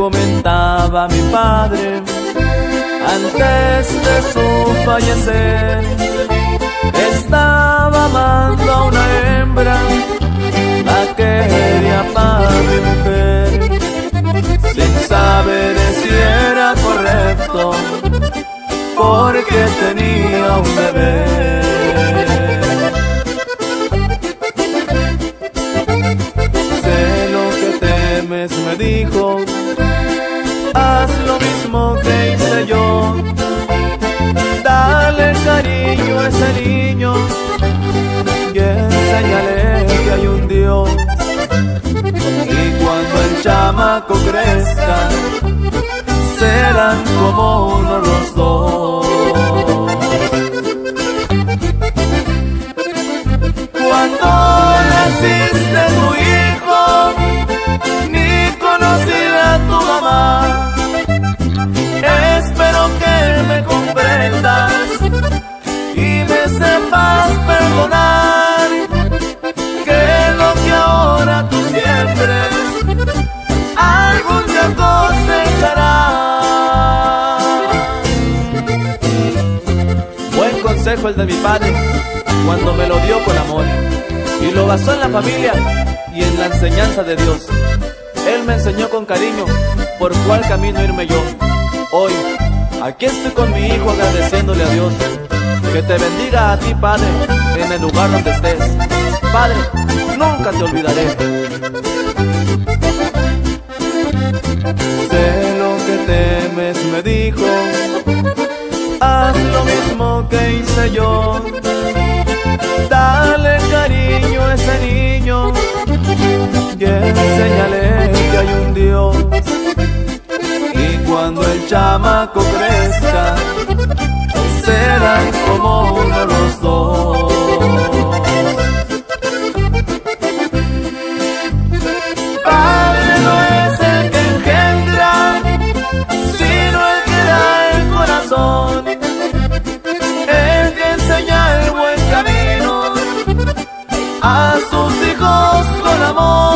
comentaba mi padre antes de su fallecer. Estaba amando a una hembra, la quería para mi mujer, sin saber si era correcto, porque tenía un bebé. Sé lo que temes, me dijo, haz lo mismo que hice yo. Dale cariño a ese niño y enséñale que hay un Dios. Y cuando el chamaco crezca, serán como uno los dos. Cuando naciste tu hijo, ni conocía a tu mamá. Espero que me comprendas y me sepas perdonar, que lo que ahora tú siembres algún día cosecharás. Buen consejo el de mi padre, cuando me lo dio con amor, y lo basó en la familia y en la enseñanza de Dios. Él me enseñó con cariño por cuál camino irme yo. Hoy, aquí estoy con mi hijo agradeciéndole a Dios. Que te bendiga a ti, Padre, en el lugar donde estés. Padre, nunca te olvidaré. Sé lo que temes, me dijo, haz lo mismo que hice yo. Dale cariño a ese niño y enséñale que hay un Dios. Y cuando el chamaco crezca, serán como uno los dos. Padre no es el que engendra, sino el que da el corazón, el que enseña el buen camino a sus hijos con amor.